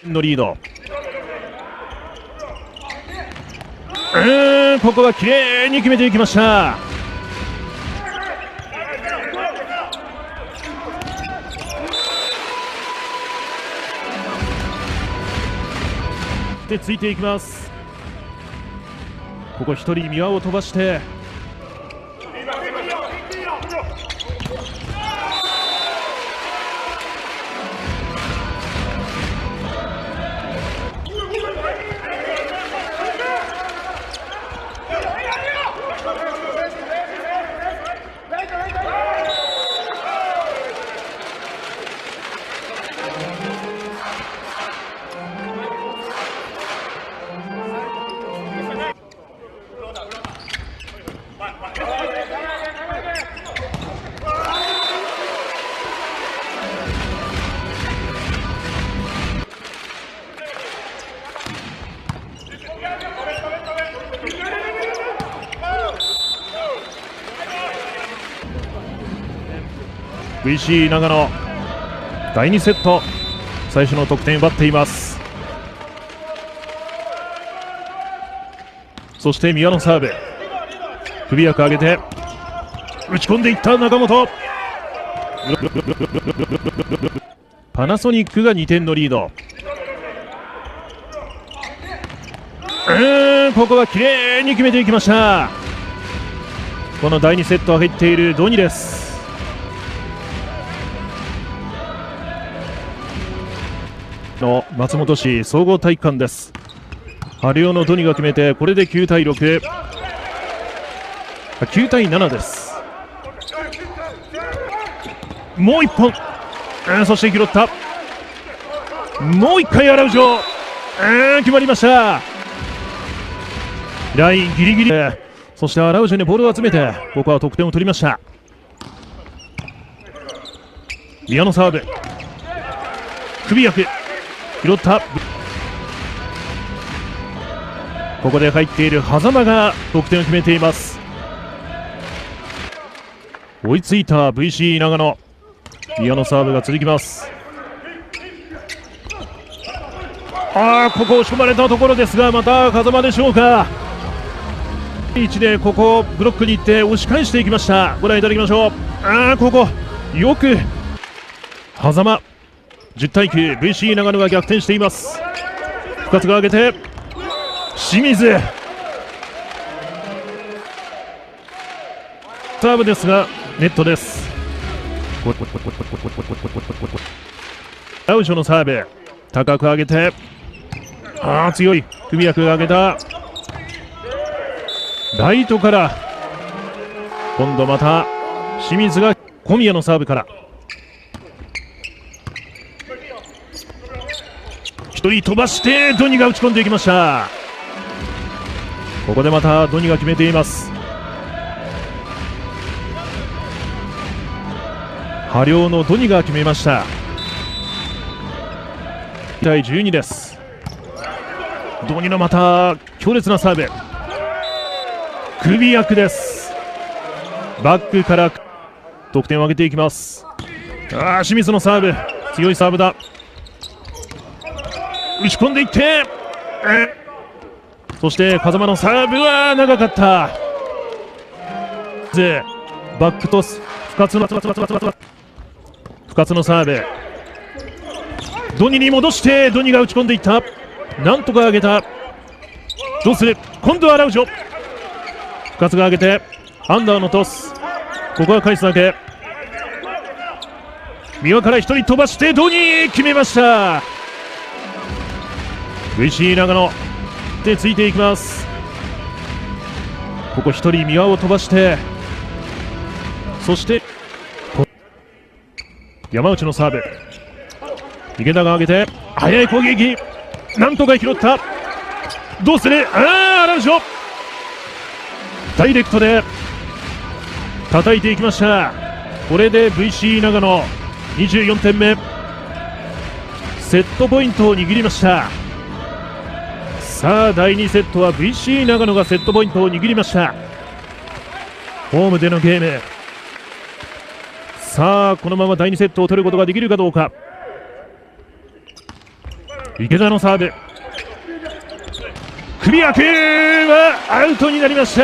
のリード。ここは綺麗に決めていきました。でついていきます。ここ一人三輪を飛ばしてVC 長野第2セット最初の得点を奪っています。そして宮のサーブ首役上げて打ち込んでいった中本。パナソニックが2点のリード。ここは綺麗に決めていきました。この第2セットは入っているドニです。の松本市総合体育館です。春代のドニが決めてこれで9対6、9対7です。もう1本、そして拾った。もう1回荒尾城、決まりました。ラインギリギリ、そして荒尾城にボールを集めてここは得点を取りました。宮のサーブ首役拾った。ここで入っている狭間が得点を決めています。追いついた VC 長野。宮のサーブが続きます。ここ押し込まれたところですがまた風間でしょうか。位置でここブロックに行って押し返していきました。ご覧いただきましょう。ここよく狭間10対9、 VC 長野が逆転しています。深津が上げて清水サーブですがネットです。アウショのサーブ高く上げて強い首役が上げた。ライトから今度また清水が小宮のサーブから1人飛ばしてドニが打ち込んでいきました。ここでまたドニが決めています。波量のドニが決めました。対12です。ドニのまた強烈なサーブ首役です。バックから得点を上げていきます。清水のサーブ強いサーブだ。打ち込んでいってそして風間のサーブは長かった。バックトス深津のサーブドニに戻してドニが打ち込んでいった。なんとか上げた。どうする。今度は荒尾城深津が上げてアンダーのトス。ここは返すだけ。三輪から1人飛ばしてドニ決めました。VC 長野でついていきます。ここ1人三輪を飛ばしてそして山内のサーブ池田が上げて速い攻撃なんとか拾った。どうする。荒尾城ダイレクトで叩いていきました。これで VC 長野24点目セットポイントを握りました。さあ第2セットは VC 長野がセットポイントを握りました。ホームでのゲーム。さあこのまま第2セットを取ることができるかどうか。 池田のサーブ、クリアクはアウトになりました。